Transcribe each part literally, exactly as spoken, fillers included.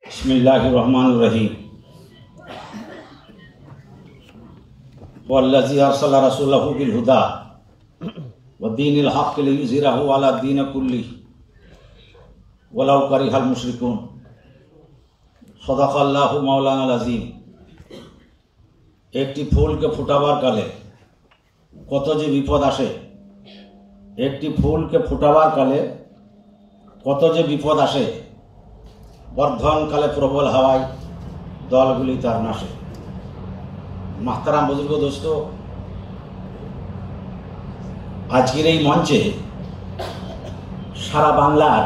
बिस्मिल्लाहिर रहमानिर रहीम। वल्लज़ी Arsala रसूलहु bill हुदा व दीनिल हक़्क़ि लियुज़हिरहु अला दीनि कुल्लिहि वलौ करिहल मुशरिकून। सदाक़ल्लाहु मौलानाल अज़ीम। একটি ফুলকে ফুটাবার কালে কত যে বিপদ আসে, একটি ফুলকে ফুটাবার কালে কত যে বিপদ আসে। বর্ধনকালে প্রবল হাওয়ায় দলগুলি তার নাশে। মাহতারাম বুজুর্গ দোস্ত, আজকের এই মঞ্চে সারা বাংলার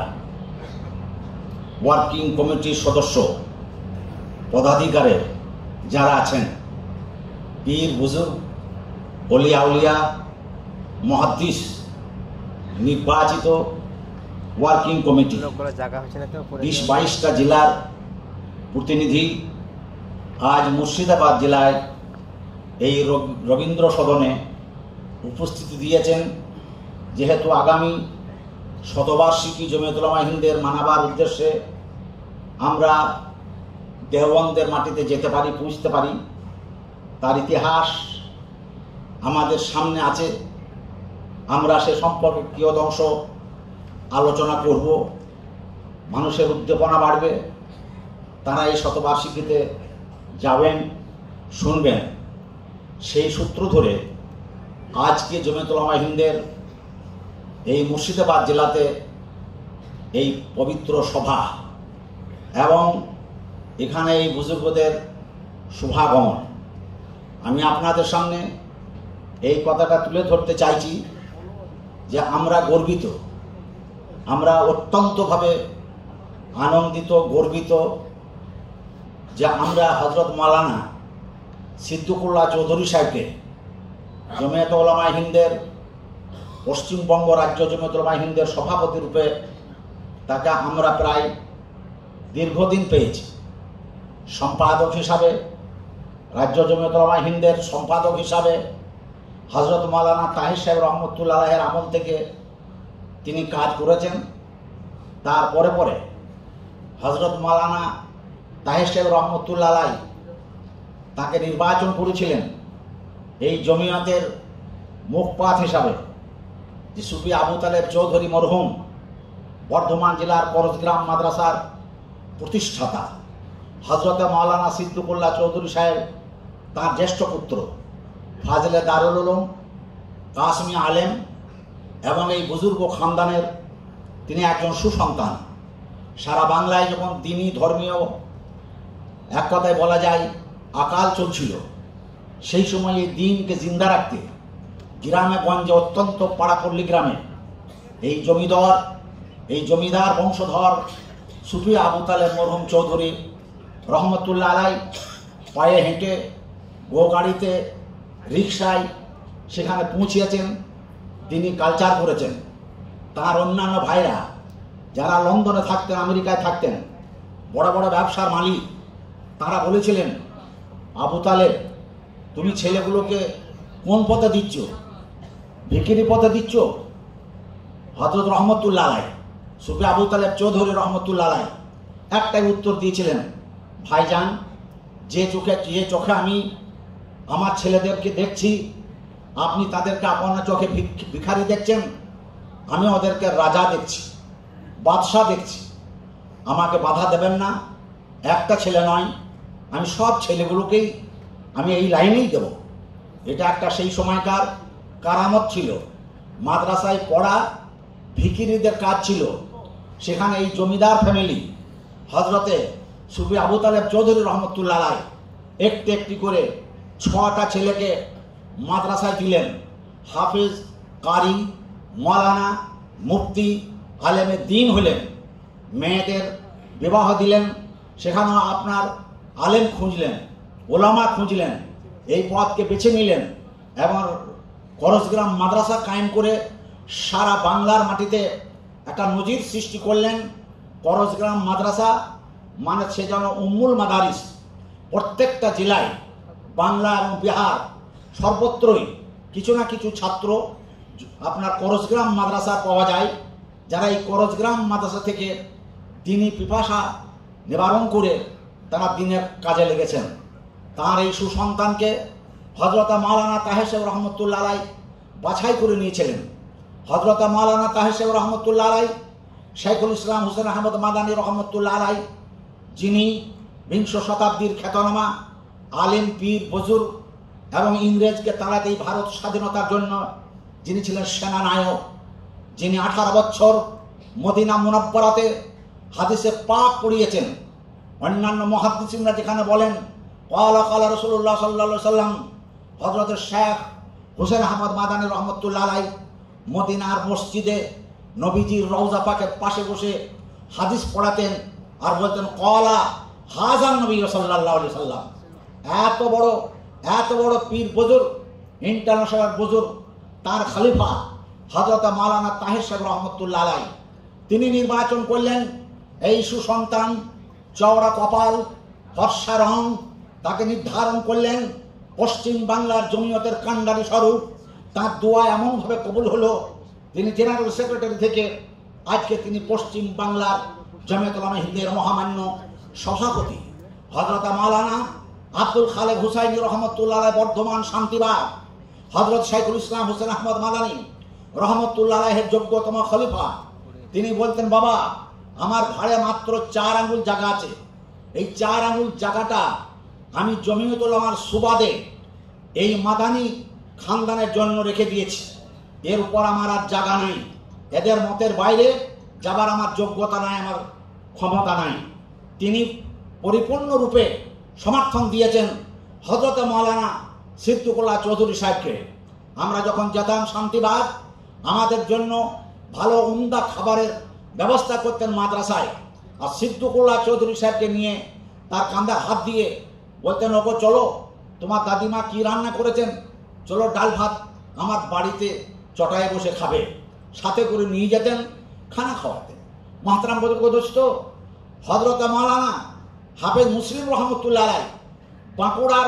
ওয়ার্কিং কমিটির সদস্য পদাধিকারী যারা আছেন, পীর বুজুর্গ, ওলিয়া উলিয়া, মুহাদ্দিস, নির্বাচিত ওয়ার্কিং কমিটি, বিশ বাইশটা জেলার প্রতিনিধি আজ মুর্শিদাবাদ জেলায় এই রবীন্দ্র সদনে উপস্থিতি দিয়েছেন। যেহেতু আগামী শতবার্ষিকী জমিয়তুল উলামা হিন্দের মানাবার উদ্দেশ্যে আমরা দেওবন্দের মাটিতে যেতে পারি, পৌঁছতে পারি, তার ইতিহাস আমাদের সামনে আছে। আমরা সে সম্পর্কে কিয়দংশ আলোচনা করব। মানুষের উদ্দীপনা বাড়বে, তারা এই শতবার্ষিকীতে যাবেন, শুনবেন। সেই সূত্র ধরে আজকে জমিয়তুল উলামা হিন্দের এই মুর্শিদাবাদ জেলাতে এই পবিত্র সভা এবং এখানে এই বুজুর্গদের শুভাগমন। আমি আপনাদের সামনে এই কথাটা তুলে ধরতে চাইছি যে আমরা গর্বিত, আমরা অত্যন্তভাবে আনন্দিত, গর্বিত যে আমরা হযরত মাওলানা সিদ্দিকুল্লাহ চৌধুরী সাহেবকে জমিয়তুল উলামা হিন্দের পশ্চিমবঙ্গ রাজ্য জমিয়তুল উলামা হিন্দের সভাপতি রূপে তাকে আমরা প্রায় দীর্ঘদিন পেয়েছি। সম্পাদক হিসাবে, রাজ্য জমিয়তুল উলামা হিন্দের সম্পাদক হিসাবে হযরত মাওলানা তাহির সাহেব রহমতুল্লাহ আলাইহির আমল থেকে তিনি কাজ করেছেন। তারপরে পরে হযরত মাওলানা তাহির সাহেব রহমতুল্লাহ আলাইহি তাকে নির্বাচন করেছিলেন এই জমিয়তের মুখপাত হিসাবে। যে সুফি আবু তালেব চৌধুরী মরহুম বর্ধমান জেলার করজগ্রাম মাদ্রাসার প্রতিষ্ঠাতা হযরত মাওলানা সিদ্দিকুল্লাহ চৌধুরী সাহেব, তার জ্যেষ্ঠ পুত্র ফাজলে দারুল উলুম, কাসমি আলেম এবং এই বুজুর্গ খানদানের তিনি একজন সুসন্তান। সারা বাংলায় যখন দ্বীনি ধর্মীয় এক কথায় বলা যায় আকাল চলছিল, সেই সময় এই দ্বীনকে জিন্দা রাখতে গ্রামে গঞ্জে অত্যন্ত পাড়াপল্লী গ্রামে এই জমিদার এই জমিদার বংশধর সুফি আবু তালেব মরহুম চৌধুরী রহমতুল্লাহ আলাইহি পায়ে হেঁটে, গোগাড়িতে, রিক্সায় সেখানে পৌঁছিয়েছেন। তিনি কালচার করেছেন। তার অন্যান্য ভাইরা যারা লন্ডনে থাকতেন, আমেরিকায় থাকতেন, বড় বড় ব্যবসার মালিক, তারা বলেছিলেন, আবু তালেব তুমি ছেলেগুলোকে কোন পথে দিচ্ছ, ভিখিরি পথে দিচ্ছ? হযরত রহমতুল্লাহ আলাইহি সুফি আবু তালেব চৌধুরী রহমতুল্লাহ আলাইহি একটাই উত্তর দিয়েছিলেন, ভাইজান, যে চোখে যে চোখে আমি আমার ছেলেদেরকে দেখছি, আপনি তাদেরকে আপনার চোখে ভিখারি দেখছেন, আমি ওদেরকে রাজা দেখছি, বাদশাহ দেখছি। আমাকে বাধা দেবেন না। একটা ছেলে নয়, আমি সব ছেলেগুলোকেই আমি এই লাইনেই দেব। এটা একটা সেই সময়কার কারামত ছিল। মাদ্রাসায় পড়া ভিখিরিদের কাজ ছিল। সেখানে এই জমিদার ফ্যামিলি হজরতে সুফি আবু তালেব চৌধুরী রহমতুল্লাহ আলাইহি একটি একটি করে ছটা ছেলেকে মাদ্রাসায় দিলেন। হাফিজ, কারি, মাওলানা, মুফতি, আলেমে দ্বীন হলেন। মেয়েদের বিবাহ দিলেন, সেখানেও আপনার আলেম খুঁজলেন, ওলামা খুঁজলেন, এই পথকে বেছে নিলেন এবং করজগ্রাম মাদ্রাসা কায়েম করে সারা বাংলার মাটিতে একটা নজির সৃষ্টি করলেন। করজগ্রাম মাদ্রাসা মানে সে যেন উম্মুল মাদারিস। প্রত্যেকটা জেলায়, বাংলা এবং বিহার সর্বত্রই কিছু না কিছু ছাত্র আপনার করজগ্রাম মাদ্রাসা পাওয়া যায়, যারা এই করজগ্রাম মাদ্রাসা থেকে দ্বীনি পিপাসা নিবারণ করে তারা দিনের কাজে লেগেছেন। তার এই সুসন্তানকে হযরত মাওলানা তাহের সাহেব রহমতুল্লাহ আলাই বাছাই করে নিয়েছিলেন। হযরত মাওলানা তাহের সাহেব রহমতুল্লাহ আলাই শেখুল ইসলাম হুসেন আহমদ মাদানী রহমতুল্লাহ আলাই, যিনি বিংশ শতাব্দীর খ্যাতনামা আলেম, পীর, বুজুর্গ এবং ইংরেজকে তাড়াতে ভারত স্বাধীনতার জন্য যিনি ছিলেন সেনানায়ক, যিনি আঠারো বছর মদিনা মুনাব্বরাতে হাদিসে পাক পড়িয়েছেন। অন্যান্য মুহাদ্দিসিনরা যেখানে বলেন ক্বালা ক্বালা রাসূলুল্লাহ সাল্লাল্লাহু আলাইহি সাল্লাম, হযরত শেখ হুসেন আহমদ মাদানী রহমতুল্লাহ আলাই মদিনার মসজিদে নবীজির রওজা পাকের পাশে বসে হাদিস পড়াতেন আর বলতেন ক্বালা হাযান নবী সাল্লাল্লাহু আলাইহি সাল্লাম। এত বড় এত বড় পীর বুজুর্গ, ইন্টারন্যাশনাল বুজুর্গ, তার খলিফা হযরত মাওলানা তাহের সাহেব রহমতুল্লাহ আলাই, তিনি নির্বাচন করলেন এই সুসন্তান, চওড়া কপাল, ফর্সা রং, তাকে নির্ধারণ করলেন পশ্চিম বাংলার জমিয়তের কান্ডারি স্বরূপ। তার দোয়া এমনভাবে কবুল হলো, তিনি জেনারেল সেক্রেটারি থেকে আজকে তিনি পশ্চিম বাংলার জমিয়ত উলামা হিন্দের মহামান্য সভাপতি। হযরত মাওলানা আব্দুল খালেক হুসাইনি রহমতুল্লাহ আলাই বর্ধমান শান্তিবাগ, হযরত শাইখুল ইসলাম হুসেন আহমদ মাদানী রহমতুল্লাহ আলাইহের যোগ্যতম খলিফা। তিনি বলতেন, বাবা আমার ঘাড়ে মাত্র চার আঙ্গুল জায়গা আছে, এই চার আঙ্গুল জায়গাটা আমি জমিয়ত উলামার সুবাদে এই মাদানী খানদানের জন্য রেখে দিয়েছি, এর উপর আমার আর জায়গা নাই, এদের মতের বাইরে যাবার আমার যোগ্যতা নাই, আমার ক্ষমতা নাই। তিনি পরিপূর্ণরূপে সমর্থন দিয়েছেন হযরত মাওলানা সিদ্দিকুল্লাহ চৌধুরী সাহেবকে। আমরা যখন যেতাম শান্তিবাগ, আমাদের জন্য ভালো উমদা খাবারের ব্যবস্থা করতেন মাদ্রাসায়, আর সিদ্দিকুল্লাহ চৌধুরী সাহেবকে নিয়ে তার কাঁধে হাত দিয়ে বলতেন, ওগো চলো, তোমার দাদিমা কি রান্না করেছেন, চলো ডাল ভাত আমার বাড়িতে চটায়ে বসে খাবে। সাথে করে নিয়ে যেতেন, খানা খাওয়াতেন। মাহতারাম বুজুর্গ দোস্ত, হযরত মাওলানা হাফেজ মুসলিম রহমতুল্লাহ আলাই বাঁকুড়ার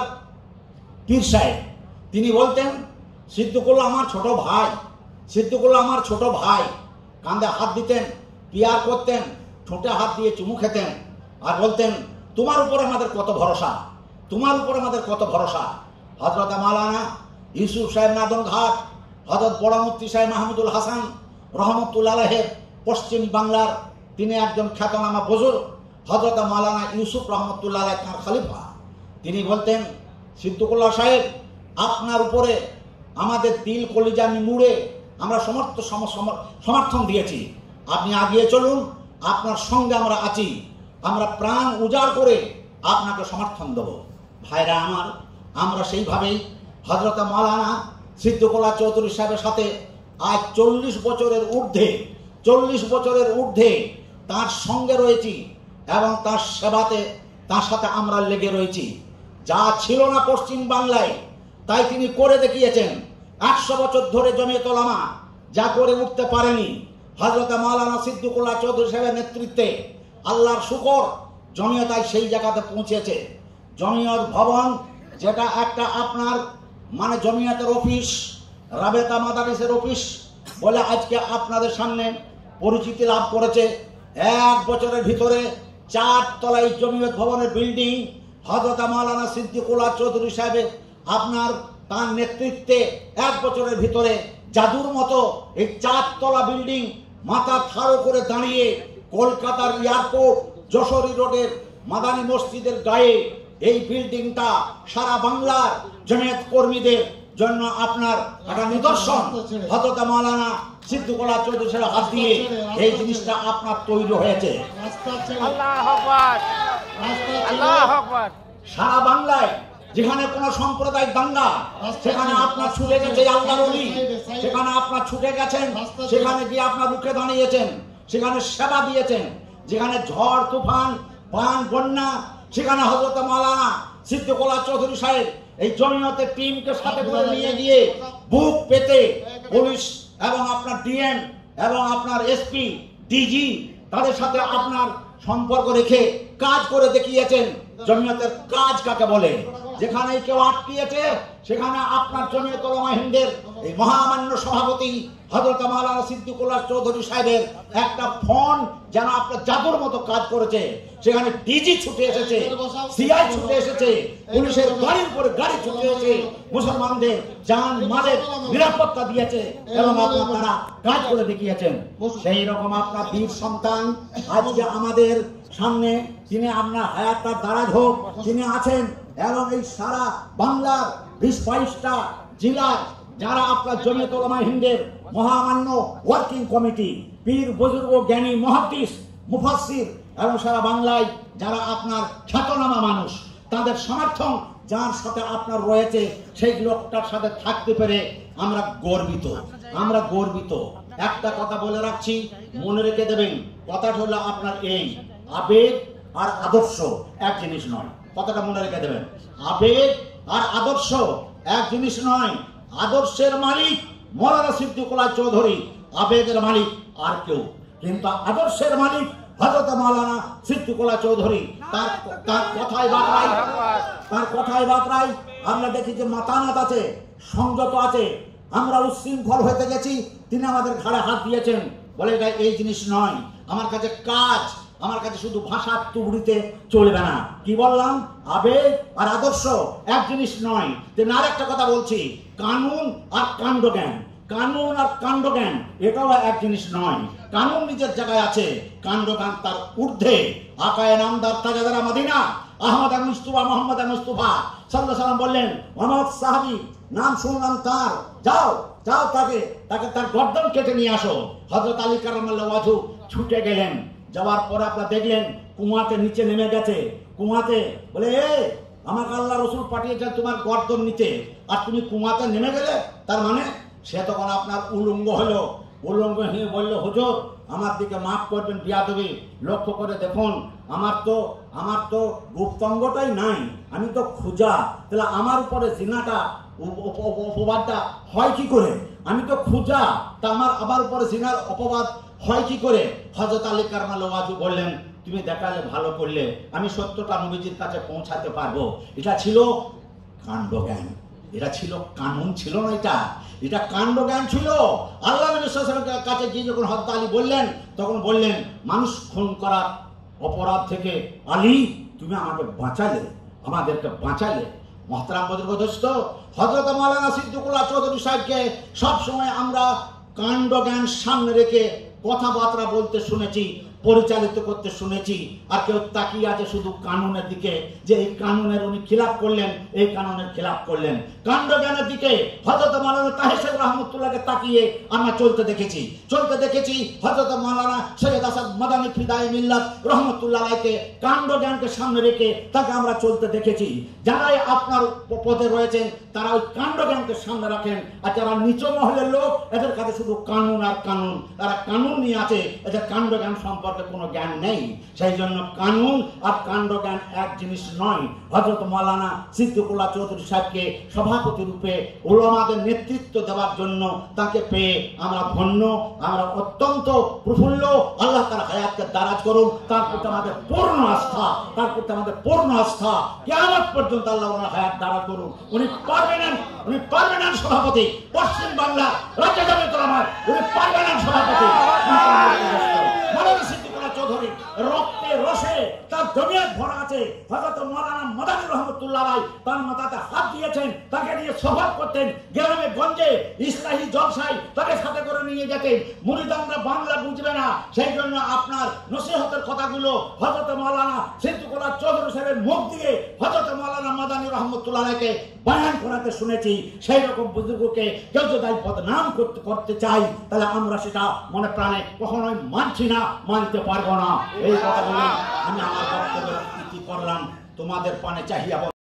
পীর সাহেব, তিনি বলতেন, সিদ্দিকুল্লাহ আমার ছোট ভাই, সিদ্দিকুল্লাহ আমার ছোট ভাই। কাঁধে হাত দিতেন, পিয়ার করতেন, ঠোঁটে হাত দিয়ে চুমু খেতেন আর বলতেন, তোমার উপর আমাদের কত ভরসা, তোমার উপর আমাদের কত ভরসা। হযরত মাওলানা ইউসুফ সাহেব নাদন ঘাট, হযরত বড় মুফতি সাহেব মাহমুদুল হাসান রহমতুল্লাহ আলাইহের পশ্চিম বাংলার তিনি একজন খ্যাতনামা বুজুর্গ, হযরত মাওলানা ইউসুফ রহমতুল্লাহ আলাইহ তাঁর খলিফা। তিনি বলতেন, সিদ্দিকুল্লাহ সাহেব আপনার উপরে আমাদের দিল কলিজা মুড়ে আমরা সমর্থ সমর্থন দিয়েছি, আপনি আগিয়ে চলুন, আপনার সঙ্গে আমরা আছি, আমরা প্রাণ উজাড় করে আপনাকে সমর্থন দেব। ভাইরা আমার, আমরা সেইভাবেই হযরত মাওলানা সিদ্দিকুল্লাহ চৌধুরী সাহেবের সাথে আজ চল্লিশ বছরের ঊর্ধ্বে চল্লিশ বছরের ঊর্ধ্বে তার সঙ্গে রয়েছি এবং তার সেবাতে তার সাথে আমরা লেগে রয়েছি। যা ছিল না পশ্চিম বাংলায় তাই তিনি করে দেখিয়েছেন। একশো বছর ধরে জমিয়ত উলামা যা করে উঠতে পারেনি, হযরত মাওলানা সিদ্দিকুল্লাহ চৌধুরী সাহেবের নেতৃত্বে আল্লাহর শুকর জমিয়তায় সেই জায়গাতে পৌঁছেছে। জমিয়ত ভবন, যেটা একটা আপনার মানে জমিয়তের অফিস, রাবেতা মাদারিসের অফিস বলে আজকে আপনাদের সামনে পরিচিতি লাভ করেছে। এক বছরের ভিতরে চার তলায় জমিয়ত ভবনের বিল্ডিং হযরত মাওলানা সিদ্দিকুল্লাহ চৌধুরী সাহেবের আপনার তার নেতৃত্বে এক বছরের ভিতরে জাদুর মতো এই চারতলা বিল্ডিং মাথা ঠাড়ো করে দাঁড়িয়ে কলকাতার এয়ারপোর্ট যশোরী রোডের মাদানী মসজিদের গায়ে এই বিল্ডিংটা সারা বাংলার জমিয়ত কর্মীদের জন্য আপনার একটা নিদর্শন। হযরত মাওলানা সিদ্দিকুল্লাহ চৌধুরী সাহেব হাত দিয়ে এই জিনিসটা আপনার তৈরি হয়েছে। আল্লাহু আকবার, আল্লাহু আকবার। সারা বাংলায় যেখানে কোনো সাম্প্রদায়িক দাঙ্গা, সেখানে আপনার ছুটে গেছে আল্লাহর ওলি, সেখানে আপনার ছুটে গেছেন, সেখানে গিয়ে আপনার রুখে দাঁড়িয়েছেন, সেখানে সেবা দিয়েছেন। যেখানে ঝড় তুফান বান বন্যা, সেখানে হযরত মাওলানা সিদ্দিকুল্লাহ চৌধুরী সাহেব এই জমিয়তের টিমকে সাথে করে নিয়ে গিয়ে বুক পেতে পুলিশ এবং আপনার ডিএম এবং আপনার এসপি ডিজি তাদের সাথে আপনার সম্পর্ক রেখে কাজ করে দেখিয়েছেন। জমিয়তের কাজ কাকে বলে। যেখানে কেউ আটকিয়েছে সেখানে আপনার জমিয়ত উলামা হিন্দের এই মহামান্য সভাপতি হযরত মাওলানা সিদ্দিকুল্লাহ চৌধুরী সাহেবের একটা ফোন যেন আপনার জাদুর মতো কাজ করেছে। সেখানে ডিজি ছুটে এসেছে, সিআই ছুটে এসেছে, পুলিশের গাড়ির উপরে গাড়ি ছুটে এসেছে, মুসলমানদের জান মালের নিরাপত্তা দিয়েছে এবং আপনারা তারা কাজ করে দেখিয়েছেন। সেই রকম আপনার বীর সন্তান আজকে আমাদের সামনে, তিনি আপনার হায়াত তার দারাজ হোক, তিনি আছেন এবং এই সারা বাংলার বিশ বাইশটা জেলার যারা আপনার জমিয়ত উলামা হিন্দের মহামান্য ওয়ার্কিং কমিটি, পীর বুজুর্গ জ্ঞানী মুহাদ্দিস মুফাসসির এবং সারা বাংলায় যারা আপনার খ্যাতনামা মানুষ, তাদের সমর্থন যার সাথে আপনার রয়েছে, সেই লোকটার সাথে থাকতে পেরে আমরা গর্বিত, আমরা গর্বিত। একটা কথা বলে রাখছি, মনে রেখে দেবেন, কথাটা হলো আপনার এই আবেগ আর আদর্শ এক জিনিস নয়। কথাটা মনে রেখে দেবেন, আবেগ আর আদর্শ এক জিনিস নয়। আদর্শের মালিক মাওলানা সিদ্দিকুল্লাহ চৌধুরী, আবেগের মালিক আর কেউ, কিন্তু আদর্শের মালিক হযরত মাওলানা সিদ্দিকুল্লাহ চৌধুরী। তার তার কথায় বার্তায় তার কথায় বার্তায় আমরা দেখি যে মাতানাত আছে, সংযত আছে। আমরা উচ্ছৃঙ্খল হতে গেছি, তিনি আমাদের ঘাড়ে হাত দিয়েছেন, বলে এটা এই জিনিস নয়। আমার কাছে কাজ, আমার কাছে শুধু ভাষার তুবড়িতে চলবে না। কি বললাম? আবেগ আর আদর্শ এক জিনিস নয়। তেমনি আরেকটা কথা বলছি, কানুন আর কাণ্ডজ্ঞান, কানুন আর কাণ্ডজ্ঞান এটাও এক জিনিস নয়। কানুন নিজের জায়গায় আছে, কাণ্ডজ্ঞান তার ঊর্ধ্বে। আকায়ে নামদার তাজাদারা মদিনা আহমদ মুস্তাফা মোহাম্মদ মুস্তাফা সাল্লাল্লাহু আলাইহি ওয়াসাল্লাম বললেন, ওয়ামাদ সাহাবী, নাম শুনলাম তার, যাও যাও তাকে তাকে তার গর্দন কেটে নিয়ে আসো। হযরত আলী কারামাল্লাহু ওয়াজহু ছুটে গেলেন। যাওয়ার পরে আপনারা দেখলেন কুয়াতে নিচে নেমে গেছে। কুয়াতে বলে, এ আমাকে আল্লাহ রসুল পাঠিয়েছেন তোমার গর্দন নিতে, আর তুমি কুয়াতে নেমে গেলে? তার মানে সে তখন আপনার উলঙ্গ হলো। উলঙ্গ হয়ে বলল, হুজুর আমার দিকে মাফ করবেন, বিয়াদবি, লক্ষ্য করে দেখুন আমার তো আমার তো গুপ্তাঙ্গটাই নাই, আমি তো খুজা, তাহলে আমার উপরে জিনাটা অপবাদটা হয় কি করে? আমি তো খুজা, তা আমার আবার উপরে জিনার অপবাদ হয় কি করে? হযরত আলী কারামাল্লাহু ওয়াজহু বললেন, তুমি দেখালে ভালো করলে, আমি সত্যটা নবীজির কাছে পৌঁছাতে পারবো। এটা ছিল কাণ্ডজ্ঞান, এটা ছিল কানুন, ছিল না এটা, এটা কাণ্ডজ্ঞান ছিল। আল্লাহ নবী সাল্লাল্লাহু আলাইহি ওয়াসাল্লামের কাছে গিয়ে যখন হযরত আলী বললেন, তখন বললেন, মানুষ খুন করার অপরাধ থেকে আলী তুমি আমাকে বাঁচালে, আমাদেরকে বাঁচালে। মুহতারাম বুজুর্গদোস্ত, হযরত মাওলানা সিদ্দিকুল্লাহ চৌধুরী সাহেবকে সবসময় আমরা কাণ্ডজ্ঞান সামনে রেখে কথাবার্তা বলতে শুনেছি, পরিচালিত করতে শুনেছি। আর কেউ তাকিয়ে আছে শুধু কানুনের দিকে, যে এই কানুনের উনি খিলাফ করলেন, এই কানুনের খিলাফ করলেন। কাণ্ডজ্ঞানের দিকে হযরত মাওলানা তাহের সাহেব রহমতুল্লাহকে তাকিয়ে আমরা চলতে দেখেছি চলতে দেখেছি হযরত মাওলানা সৈয়দ আসাদ মাদানী ফিদায়ে মিল্লাত রহমতুল্লাহ আলাইহিকে কাণ্ডজ্ঞানকে সামনে রেখে তাকে আমরা চলতে দেখেছি। যারাই আপনার পদে রয়েছেন তারা ওই কাণ্ডজ্ঞানকে সামনে রাখেন, আর যারা নিচ মহলের লোক এদের কাছে শুধু কানুন আর কানুন, তারা কানুন নিয়ে আছে, এদের কাণ্ডজ্ঞান সম্পর্কে কোনো জ্ঞান নেই। সেই জন্য কানুন আর কাণ্ডজ্ঞান এক জিনিস নয়। হযরত মাওলানা সিদ্দিকুল্লাহ চৌধুরী সাহেবকে সভাপতি রূপে উলামাদের নেতৃত্ব দেওয়ার জন্য তাকে পেয়ে আমরা ধন্য, আমরা অত্যন্ত প্রফুল্ল। আল্লাহ তার হায়াতকে দারাজ করুন, তার প্রতি আমাদের পূর্ণ আস্থা, তার প্রতি আমাদের পূর্ণ আস্থা, কিয়ামত পর্যন্ত আল্লাহ ওনার হায়াত দারাজ করুন। উনি পার্মানেন্ট উনি পার্মানেন্ট সভাপতি পশ্চিম বাংলা রাজ্য জমিয়ত উলামার, উনি পার্মানেন্ট সভাপতি। মাওলানা সিদ্দিকুল্লাহ চৌধুরী রক্তে রসে তার জমিয়ত ভরা আছে। হযরত মাওলানা মাদানী রহমতুল্লাহ আলাইহি তার মাথাতে হাত দিয়েছেন, তাকে নিয়ে সভা করতেন, গ্রামে গঞ্জে ইসলাহি জলসায় তাকে সাথে করে নিয়ে যেতেন। মুরিদানরা বাংলা বুঝবে না, সেই জন্য আপনার নসিহতের কথাগুলো হযরত মাওলানা সিদ্দিকুল্লাহ চৌধুরী সাহেবের মুখ দিয়ে হযরত মাওলানা মাদানী রহমতুল্লাহ আলাইহিকে বয়ান করাতে শুনেছি। সেই রকম বুজুর্গকে কেউ যদি বদনাম করতে করতে চাই, তাহলে আমরা সেটা মনে প্রাণে কখনোই মানছি না, মানতে পারবো না। এই কথা বলে আমি আমার বক্তব্য ইতি করলাম। তোমাদের পানে চাহিয়া